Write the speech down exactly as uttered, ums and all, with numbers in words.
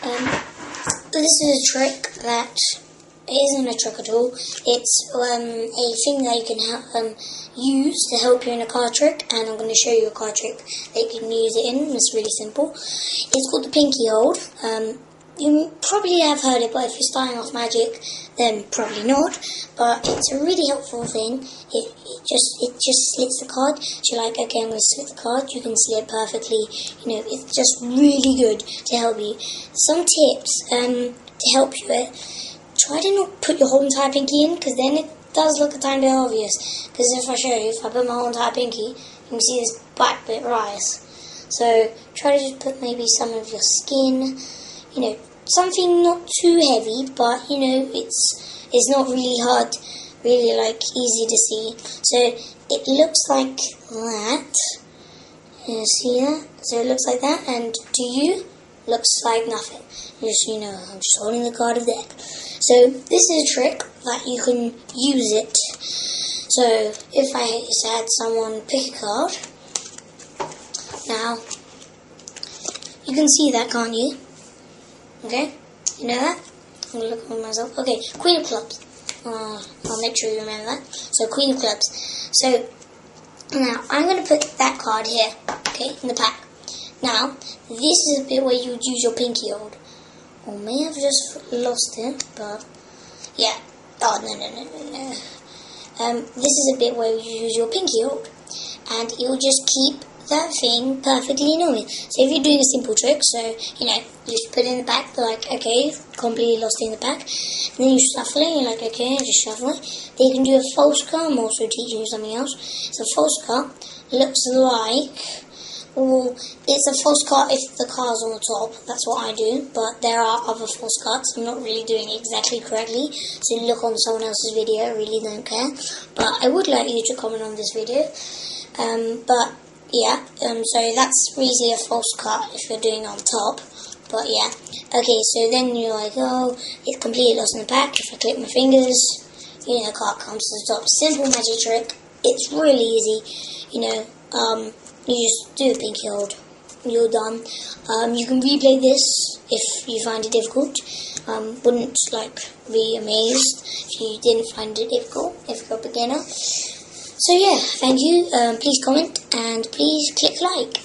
Um, this is a trick that isn't a trick at all. It's um, a thing that you can ha- um, use to help you in a card trick, and I'm going to show you a card trick that you can use it in. It's really simple. It's called the pinky hold. Um, you probably have heard it, but if you're starting off Magic, then probably not. But it's a really helpful thing. It, it just it just slits the card. So you're like, okay, I'm going to slit the card. You can slit it perfectly. You know, it's just really good to help you. Some tips um, to help you with. Try to not put your whole entire pinky in, because then it does look a tiny bit obvious. Because if I show you, if I put my whole entire pinky, you can see this black bit rise. So try to just put maybe some of your skin, you know, something not too heavy, but you know, it's it's not really hard, really like easy to see. So it looks like that. You see that? So it looks like that, and to you, looks like nothing. Just, you know, I'm just holding the card of the deck. So this is a trick that you can use it. So if I just had someone pick a card, now you can see that, can't you? Okay, you know that? I'm gonna look at myself. Okay, Queen of Clubs. Uh, I'll make sure you remember that. So Queen of Clubs. So now I'm gonna put that card here. Okay, in the pack. Now this is a bit where you would use your pinky hold. Or may have just lost it, but yeah. Oh, no, no, no, no, no. Um, this is a bit where you use your pinky hold, and it will just keep that thing perfectly normal. So if you're doing a simple trick, so, you know, you just put it in the back, like, okay, completely lost it in the back, and then you shuffle it, you're like, okay, just shuffle it. Then you can do a false card. I'm also teaching you something else. So a false card looks like, well, it's a false card if the card's on the top. That's what I do. But there are other false cards. I'm not really doing it exactly correctly. So look on someone else's video. I really don't care. But I would like you to comment on this video. Um, but yeah. Um, so that's really a false card if you're doing it on top. But yeah. Okay. So then you're like, oh, it's completely lost in the pack. If I click my fingers, you know, the card comes to the top. Simple magic trick. It's really easy. You know. Um. You just do a pinky hold. You're done. Um, you can replay this if you find it difficult. Um, wouldn't like be amazed if you didn't find it difficult, if you're a beginner. So yeah, thank you. Um, please comment and please click like.